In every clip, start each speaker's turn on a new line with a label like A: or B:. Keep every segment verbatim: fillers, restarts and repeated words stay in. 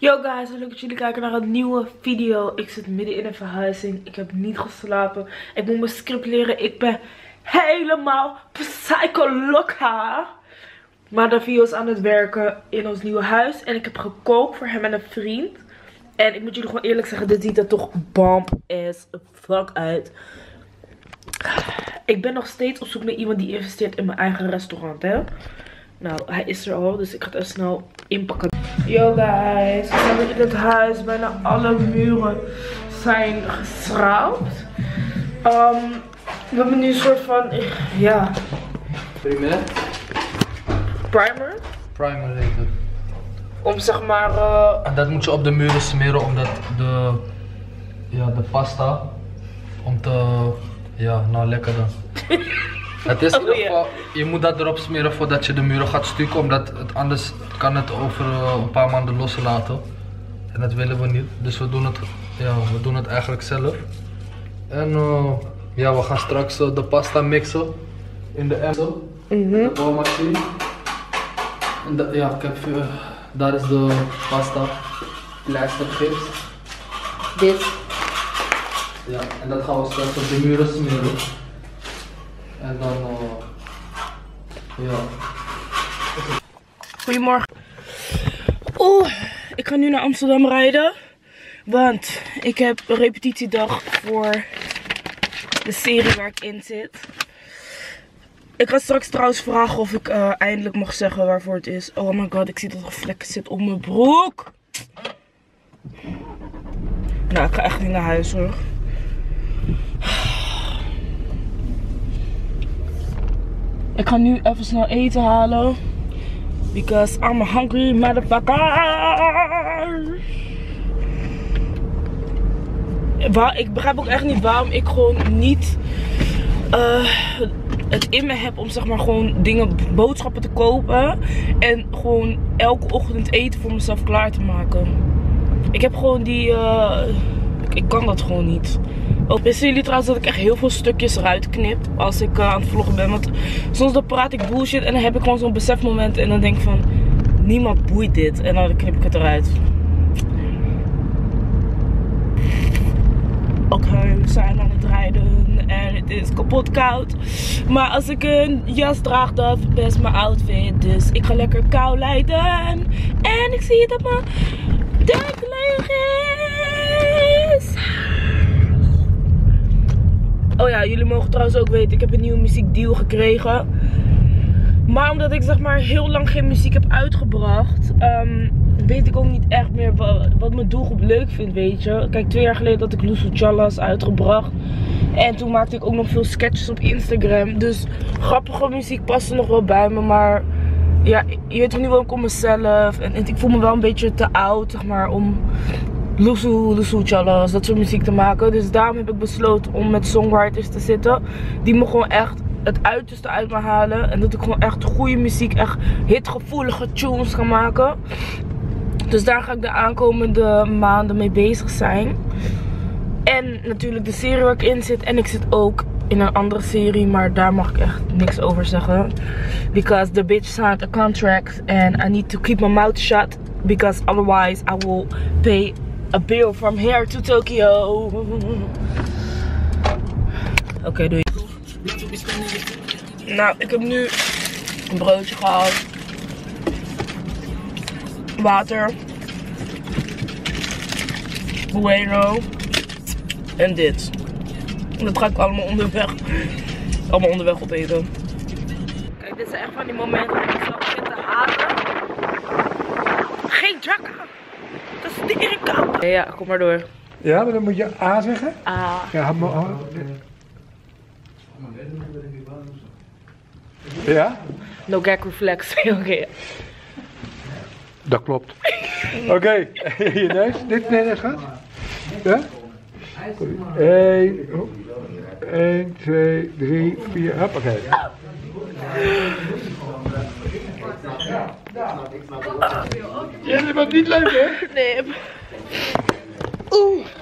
A: Yo guys, leuk dat jullie kijken naar een nieuwe video. Ik zit midden in een verhuizing. Ik heb niet geslapen. Ik moet mijn script leren. Ik ben helemaal psycholoca. Maar Davio is aan het werken in ons nieuwe huis. En ik heb gekookt voor hem en een vriend. En ik moet jullie gewoon eerlijk zeggen, dit ziet er toch bomb as fuck uit. Ik ben nog steeds op zoek naar iemand die investeert in mijn eigen restaurant, hè. Nou, hij is er al, dus ik ga het even snel inpakken. Yo guys, we zijn weer in het huis. Bijna alle muren zijn geschraapt. Um, we hebben nu een soort van, ja...
B: Primer?
A: Primer?
B: Primer heet het.
A: Om zeg maar... Uh...
B: En dat moet je op de muren smeren omdat de, ja, de pasta, om te, ja, nou lekker dan. Het is in ieder geval, je moet dat erop smeren voordat je de muren gaat stukken, omdat het anders kan het over uh, een paar maanden loslaten. En dat willen we niet, dus we doen het, ja, we doen het eigenlijk zelf. En uh, ja, we gaan straks uh, de pasta mixen in de emmer, mm-hmm. de bouwmachine. En da ja, kijk, uh, daar is de pasta, pleistergips.
A: Dit.
B: Ja, en dat gaan we straks op de muren smeren. En dan, uh, ja.
A: Goedemorgen. Oeh, ik ga nu naar Amsterdam rijden. Want ik heb een repetitiedag voor de serie waar ik in zit. Ik ga straks trouwens vragen of ik uh, eindelijk mag zeggen waarvoor het is. Oh my god, ik zie dat er vlekken zit op mijn broek. Nou, ik ga echt niet naar huis hoor. Ik ga nu even snel eten halen. Because I'm a hungry motherfucker. Ik begrijp ook echt niet waarom ik gewoon niet uh, het in me heb om zeg maar gewoon dingen, boodschappen te kopen. En gewoon elke ochtend eten voor mezelf klaar te maken. Ik heb gewoon die... Uh, ik, ik kan dat gewoon niet. Ook wisten jullie trouwens dat ik echt heel veel stukjes eruit knip als ik uh, aan het vloggen ben. Want soms dan praat ik bullshit en dan heb ik gewoon zo'n besefmoment en dan denk ik van... Niemand boeit dit. En dan knip ik het eruit. Oké, okay, we zijn aan het rijden en het is kapot koud. Maar als ik een jas draag, dan verpest mijn outfit. Dus ik ga lekker kou lijden. En ik zie dat mijn tank leeg is. Oh ja, jullie mogen trouwens ook weten, ik heb een nieuwe muziekdeal gekregen. Maar omdat ik zeg maar heel lang geen muziek heb uitgebracht, um, weet ik ook niet echt meer wat, wat mijn doelgroep leuk vindt, weet je. Kijk, twee jaar geleden had ik Lusso Challas uitgebracht. En toen maakte ik ook nog veel sketches op Instagram. Dus grappige muziek paste nog wel bij me, maar ja, je weet toch niet wel ik om mezelf. En, en ik voel me wel een beetje te oud, zeg maar, om... Lusso, Lusso Challas, dat soort muziek te maken. Dus daarom heb ik besloten om met songwriters te zitten. Die me gewoon echt het uiterste uit me halen. En dat ik gewoon echt goede muziek, echt hitgevoelige tunes ga maken. Dus daar ga ik de aankomende maanden mee bezig zijn. En natuurlijk de serie waar ik in zit. En ik zit ook in een andere serie, maar daar mag ik echt niks over zeggen. Because the bitch signed a contract and I need to keep my mouth shut. Because otherwise I will pay a bill from here to Tokyo. Oké, okay, doei. Nou, ik heb nu een broodje gehaald. Water. Bueno. En dit. En dat ga ik allemaal onderweg. Allemaal onderweg opeten. Kijk, dit zijn echt van die momenten dat ik zelf zit te haten. Geen jacka. Dat is de irritant. Ja, ja, kom maar door.
C: Ja, maar dan moet je A zeggen.
A: A.
C: Ja, maar... Oh. Ja?
A: No gag reflex. Oké. Okay.
C: Dat klopt. Oké, okay. Je neus. Dit nee, dat gaat. Ja? Eén, één, twee, drie, vier. Hoppakee. Ja, dat was niet leuk, hè?
A: Nee. Oeh.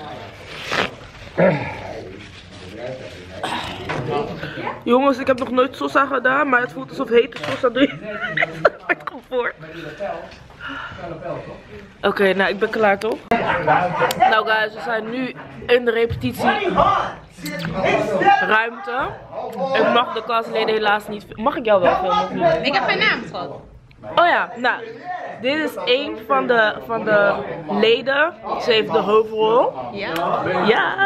A: Jongens, ik heb nog nooit salsa gedaan, maar het voelt alsof hete salsa doe. Het komt voor. Oké, okay, nou ik ben klaar toch? Nou guys, we zijn nu in de repetitieruimte. Ik mag de kastleden helaas niet. Mag ik jou wel filmen of niet?
D: Ik heb geen naam gehad.
A: Oh ja, nou, dit is een van de, van de leden. Ze heeft de hoofdrol.
D: Ja?
A: Ja.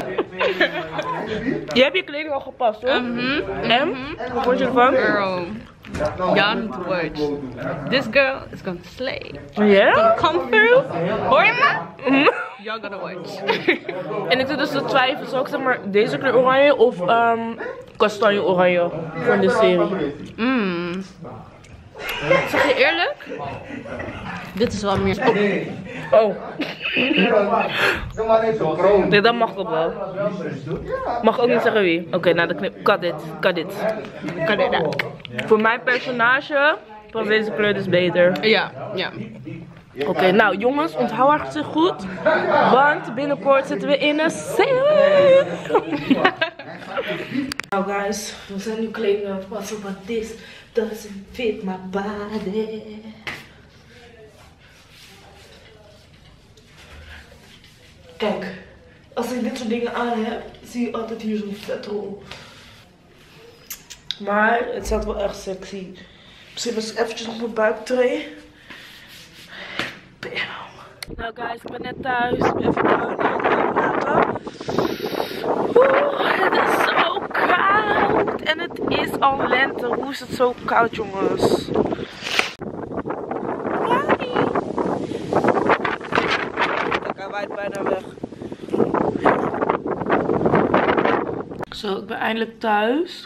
A: Je hebt je kleding al gepast hoor.
D: Mhm.
A: En? Wat vond je ervan?
D: Girl. Y'all need to watch. This girl is gonna slay.
A: Ja?
D: Come through. Hoor je me? Y'all gotta watch.
A: En ik zit dus te twijfelen, zal ik zeg maar deze kleur oranje of um, kastanje oranje voor de serie?
D: Mmm. Zeg je eerlijk? Dit is wel meer.
A: Oh. Oh. Nee, dat mag ook wel. Mag ook niet zeggen wie. Oké, okay, nou dan knip. Cut dit. Cut dit. Cut dit out. Voor mijn personage was deze kleur dus beter.
D: Ja, ja.
A: Oké, okay, nou jongens, onthoud haar zich goed. Want binnenkort zitten we in een sale. Nou guys, we zijn nu kleding aan het passen, but this doesn't fit my body. Kijk, als ik dit soort dingen aan heb, zie je altijd hier zo'n vetrol. Maar het staat wel echt sexy. Misschien was ik eventjes op mijn buik trainen. Nou guys, ik ben net thuis. Ik ben even koud laten. Oeh, het is zo koud. En het is al lente. Hoe is het zo koud, jongens? Kijk, hij waait bijna weg. Zo, ik ben eindelijk thuis.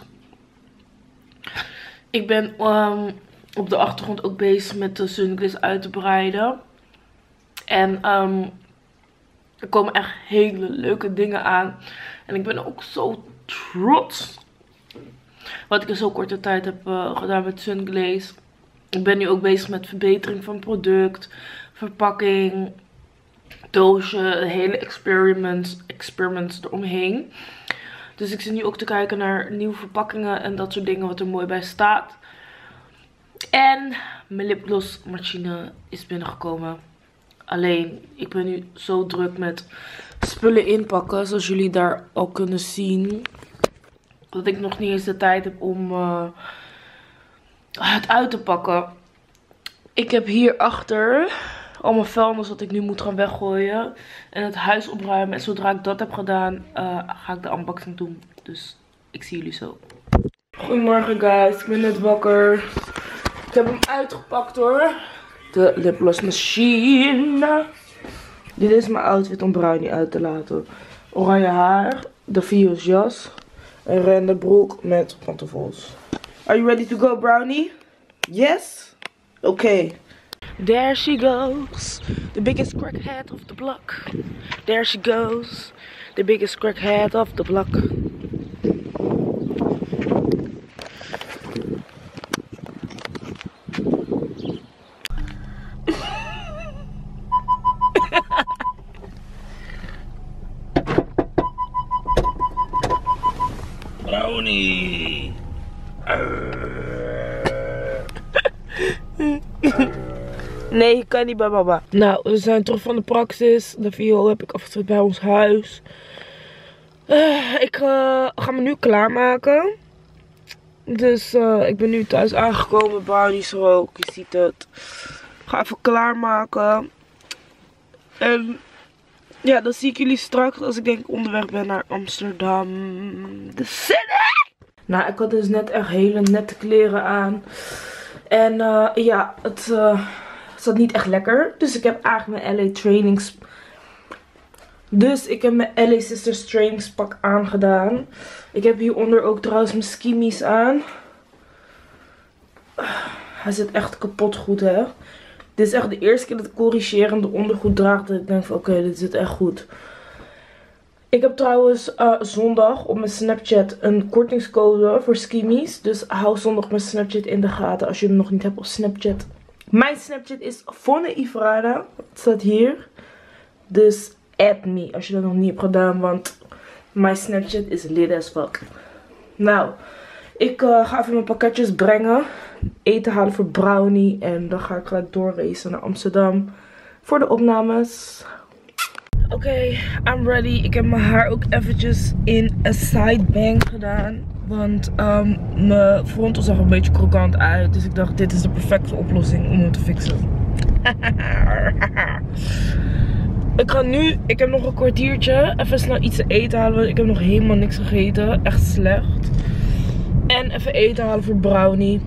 A: Ik ben um, op de achtergrond ook bezig met de sunglaze uit te breiden. En um, er komen echt hele leuke dingen aan. En ik ben ook zo trots. Wat ik in zo'n korte tijd heb uh, gedaan met sunglaze. Ik ben nu ook bezig met verbetering van product, verpakking, doosje, hele experiments, experiments eromheen. Dus ik zit nu ook te kijken naar nieuwe verpakkingen en dat soort dingen wat er mooi bij staat. En mijn lipgloss machine is binnengekomen. Alleen, ik ben nu zo druk met spullen inpakken, zoals jullie daar al kunnen zien. Dat ik nog niet eens de tijd heb om uh, het uit te pakken. Ik heb hierachter al mijn vuilnis wat ik nu moet gaan weggooien. En het huis opruimen. En zodra ik dat heb gedaan, uh, ga ik de unboxing doen. Dus ik zie jullie zo. Goedemorgen guys, ik ben net wakker. Ik heb hem uitgepakt hoor. De lipgloss machine. Dit is mijn outfit om Brownie uit te laten. Oranje haar, de Vios jas, een rende broek met pantoffels. Are you ready to go, Brownie? Yes? Oké. Okay. There she goes, the biggest crackhead of the block. There she goes, the biggest crackhead of the block. Brownie. Nee, je kan niet bij mama. Nou, we zijn terug van de praxis. De viool heb ik afgezet bij ons huis. Uh, ik uh, ga me nu klaarmaken. Dus uh, ik ben nu thuis aangekomen. Brownie is er ook, je ziet het. Ik ga even klaarmaken. En ja, dan zie ik jullie straks als ik denk ik onderweg ben naar Amsterdam. De city! Nou, ik had dus net echt hele nette kleren aan. En uh, ja, het uh, zat niet echt lekker. Dus ik heb eigenlijk mijn L A trainings... Dus ik heb mijn L A Sisters trainingspak aangedaan. Ik heb hieronder ook trouwens mijn skimmies aan. Hij zit echt kapot goed, hè. Dit is echt de eerste keer dat ik corrigerende ondergoed draag. Dat ik denk van oké, okay, dit zit echt goed. Ik heb trouwens uh, zondag op mijn Snapchat een kortingscode voor skimmies. Dus hou zondag mijn Snapchat in de gaten als je hem nog niet hebt op Snapchat. Mijn Snapchat is Vonne Ivrada. Het staat hier. Dus add me als je dat nog niet hebt gedaan. Want mijn Snapchat is lit as fuck. Nou, Ik uh, ga even mijn pakketjes brengen. Eten halen voor Brownie. En dan ga ik gelijk doorracen naar Amsterdam. Voor de opnames. Oké, okay, I'm ready. Ik heb mijn haar ook eventjes in een sidebang gedaan. Want um, mijn frontal zag er een beetje krokant uit. Dus ik dacht, dit is de perfecte oplossing om hem te fixen. Ik ga nu, ik heb nog een kwartiertje, even snel iets te eten halen. Ik heb nog helemaal niks gegeten, echt slecht. En even eten halen voor Brownie.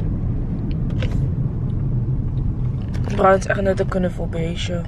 A: Brownie is echt net een knuffelbeestje.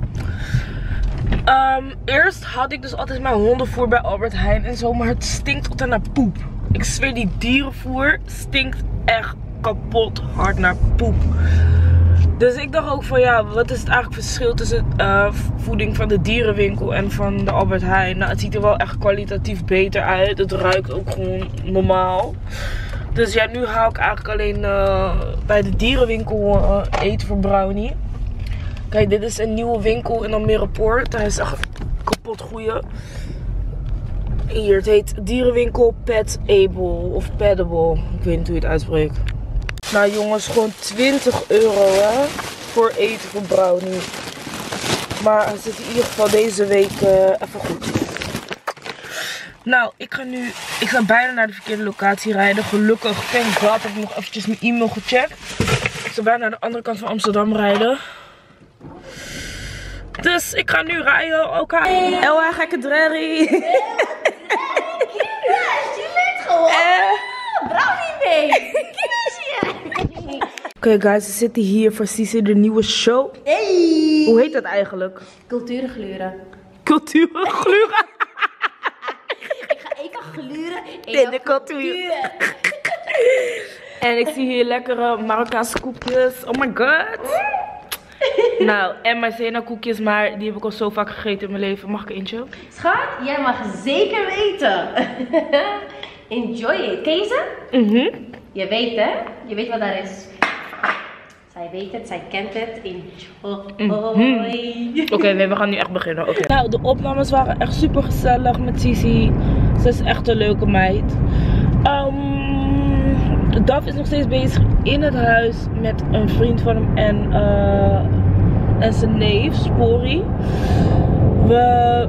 A: Um, eerst had ik dus altijd mijn hondenvoer bij Albert Heijn en zo, maar het stinkt altijd naar poep. Ik zweer, die dierenvoer stinkt echt kapot hard naar poep. Dus ik dacht ook van ja, wat is het eigenlijk verschil tussen uh, voeding van de dierenwinkel en van de Albert Heijn? Nou, het ziet er wel echt kwalitatief beter uit. Het ruikt ook gewoon normaal. Dus ja, nu haal ik eigenlijk alleen uh, bij de dierenwinkel uh, eten voor Brownie. Kijk, dit is een nieuwe winkel in Almere Poort. Hij is echt kapot goeie. Hier, het heet dierenwinkel Petable of Pedable. Ik weet niet hoe je het uitspreekt. Nou jongens, gewoon twintig euro hè, voor eten voor Brownie. Maar het zit in ieder geval deze week uh, even goed. Nou, ik ga nu, ik ga bijna naar de verkeerde locatie rijden. Gelukkig, thank God, heb ik nog eventjes mijn e-mail gecheckt. Ik ga bijna naar de andere kant van Amsterdam rijden. Dus ik ga nu rijden. Oké. Okay. Elwa, gekke drerry.
D: Je bent gewoon Brownie mee.
A: Oké okay guys, we zitten hier voor Sisi de nieuwe show.
D: Hey.
A: Hoe heet dat eigenlijk?
D: Cultuurgluren.
A: Cultuurgluren?
D: Ik ga even gluren in,
A: in de cultuur. En ik zie hier lekkere Marokkaanse koekjes. Oh my god. Nou, en Maizena koekjes, maar die heb ik al zo vaak gegeten in mijn leven. Mag ik eentje?
D: Schat, jij mag zeker weten. Enjoy it. Ken je ze?
A: Mhm.
D: Je weet hè? Je weet wat daar is. Zij weet het, zij kent het. Enjoy.
A: Mm-hmm. Oké, okay, nee, we gaan nu echt beginnen. Okay. Nou, de opnames waren echt super gezellig met Sisi. Ze is echt een leuke meid. Um, Daf is nog steeds bezig in het huis met een vriend van hem en, uh, en zijn neef, Spori. We...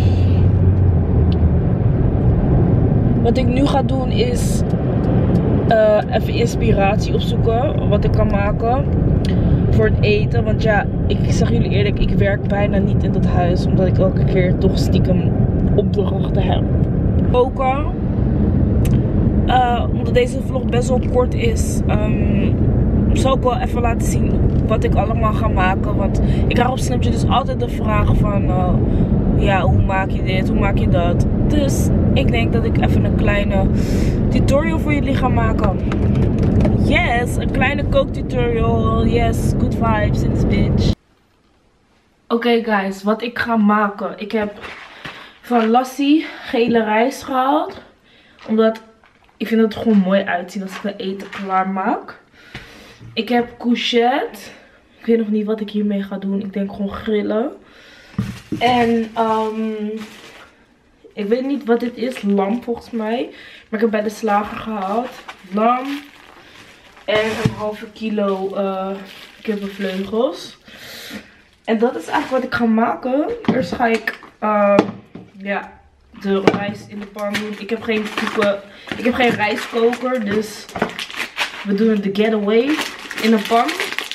A: Wat ik nu ga doen is uh, even inspiratie opzoeken wat ik kan maken voor het eten. Want ja, ik zeg jullie eerlijk, ik werk bijna niet in dat huis. Omdat ik elke keer toch stiekem opdrachten heb. Koken. Uh, omdat deze vlog best wel kort is, um, zal ik wel even laten zien wat ik allemaal ga maken. Want ik krijg op Snapchat dus altijd de vraag van, uh, ja, hoe maak je dit, hoe maak je dat? Dus ik denk dat ik even een kleine tutorial voor jullie ga maken. Yes, een kleine kooktutorial. Yes, good vibes in this bitch. Oké okay guys, wat ik ga maken. Ik heb van Lassie gele rijst gehaald. Omdat ik vind dat het gewoon mooi uitzien als ik mijn eten klaar maak. Ik heb courgette. Ik weet nog niet wat ik hiermee ga doen. Ik denk gewoon grillen. En um, ik weet niet wat dit is. Lam volgens mij. Maar ik heb bij de slager gehaald. Lam. En een halve kilo uh, kippenvleugels. En dat is eigenlijk wat ik ga maken. Eerst ga ik uh, ja, de rijst in de pan doen. Ik heb geen koeken. Ik heb geen rijstkoker. Dus we doen de getaway in een pan.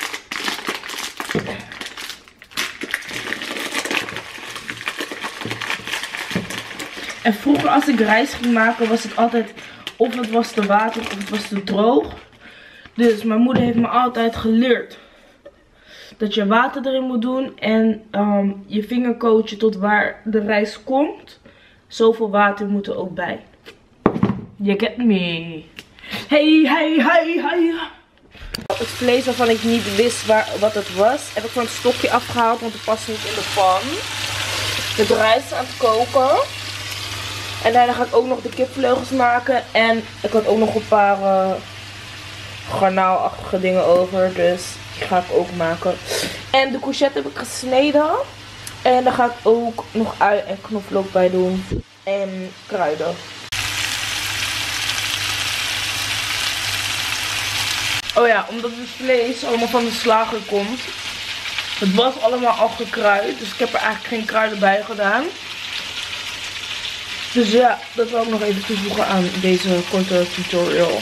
A: En vroeger als ik rijst ging maken was het altijd of het was te water of het was te droog. Dus mijn moeder heeft me altijd geleerd dat je water erin moet doen en um, je vinger coachen tot waar de rijst komt. Zoveel water moet er ook bij. You get me. Hey, hey, hey, hey. Het vlees waarvan ik niet wist waar, wat het was, heb ik van het stokje afgehaald, want het past niet in de pan. De rijst aan het koken. En daarna ga ik ook nog de kipvleugels maken. En ik had ook nog een paar uh, garnaalachtige dingen over. Dus die ga ik ook maken. En de courgette heb ik gesneden. En daar ga ik ook nog ui en knoflook bij doen. En kruiden. Oh ja, omdat het vlees allemaal van de slager komt. Het was allemaal al gekruid. Dus ik heb er eigenlijk geen kruiden bij gedaan. Dus ja, dat wil ik nog even toevoegen aan deze korte tutorial.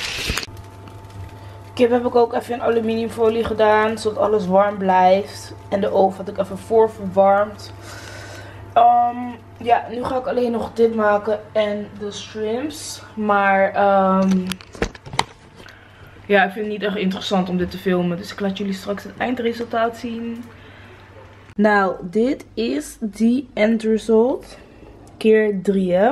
A: Kip heb ik ook even in aluminiumfolie gedaan. Zodat alles warm blijft. En de oven had ik even voorverwarmd. Um, ja, nu ga ik alleen nog dit maken en de shrimps. Maar um, ja, ik vind het niet echt interessant om dit te filmen. Dus ik laat jullie straks het eindresultaat zien. Nou, dit is die endresult. Keer drie, hè.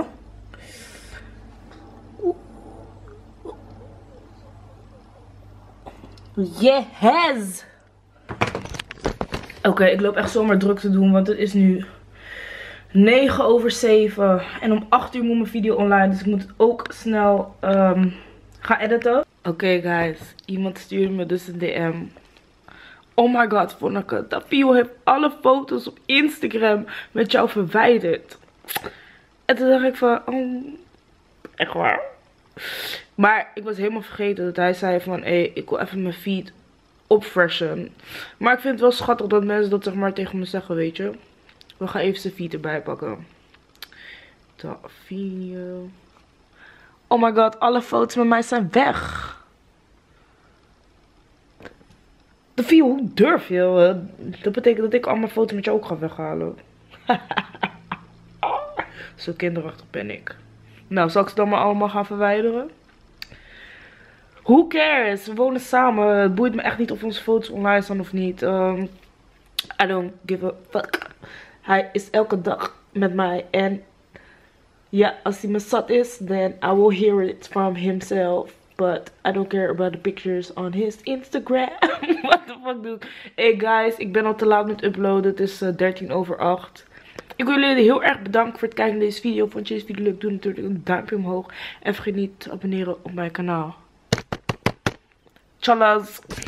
A: Yes! Oké, okay, ik loop echt zomaar druk te doen, want het is nu negen over zeven. En om acht uur moet mijn video online, dus ik moet het ook snel um, gaan editen. Oké okay, guys, iemand stuurde me dus een D M. Oh my god, Vonneke, Tafio heeft alle foto's op Instagram met jou verwijderd. En toen dacht ik van, oh, echt waar? Maar ik was helemaal vergeten dat hij zei van, hé, hey, ik wil even mijn feed opfreshen. Maar ik vind het wel schattig dat mensen dat zeg maar tegen me zeggen, weet je. We gaan even zijn feed erbij pakken. Tafio. Oh my god, alle foto's met mij zijn weg. Tafio, hoe durf je? Dat betekent dat ik al mijn foto's met jou ook ga weghalen. Zo kinderachtig ben ik. Nou, zal ik ze dan maar allemaal gaan verwijderen? Who cares? We wonen samen. Het boeit me echt niet of onze foto's online staan of niet. Um, I don't give a fuck. Hij is elke dag met mij. En ja, als hij me zat is, then I will hear it from himself. But I don't care about the pictures on his Instagram. What the fuck, dude? Hey guys, ik ben al te laat met uploaden. Het is uh, dertien over acht. Ik wil jullie heel erg bedanken voor het kijken naar deze video. Vond je deze video leuk? Doe natuurlijk een duimpje omhoog. En vergeet niet te abonneren op mijn kanaal. Tjallas!